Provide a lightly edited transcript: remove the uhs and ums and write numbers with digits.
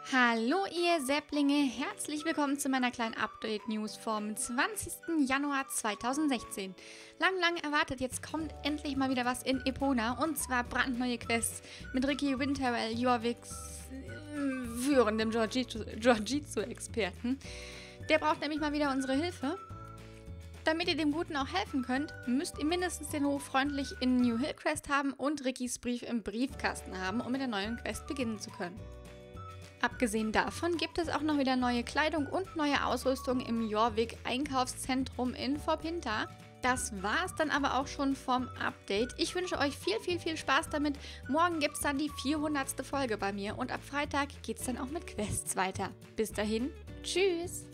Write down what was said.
Hallo ihr Säpplinge, herzlich willkommen zu meiner kleinen Update-News vom 20. Januar 2016. Lang erwartet, jetzt kommt endlich mal wieder was in Epona und zwar brandneue Quests mit Ricky Winterell, Jorviks führendem Jiu-Jitsu-Experten. Der braucht nämlich mal wieder unsere Hilfe. Damit ihr dem Guten auch helfen könnt, müsst ihr mindestens den Hof freundlich in New Hillcrest haben und Rickys Brief im Briefkasten haben, um mit der neuen Quest beginnen zu können. Abgesehen davon gibt es auch noch wieder neue Kleidung und neue Ausrüstung im Jorvik Einkaufszentrum in Vorpinta. Das war es dann aber auch schon vom Update. Ich wünsche euch viel Spaß damit. Morgen gibt es dann die 400. Folge bei mir und ab Freitag geht es dann auch mit Quests weiter. Bis dahin, tschüss!